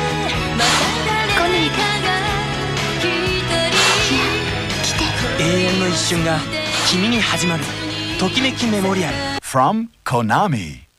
来ないで。いや、来て。 永遠の一瞬が君に始まるときめきメモリアル From Konami.